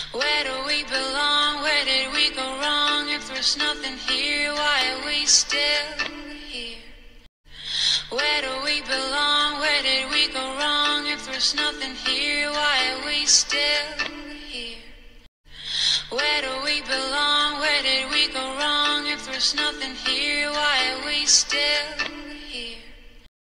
Where do we belong? Where did we go wrong? If there's nothing here, why are we still here? Where do we belong? Where did we go wrong? If there's nothing here, why are we still here? Where do we belong? Where did we go wrong? If there's nothing here, why are we still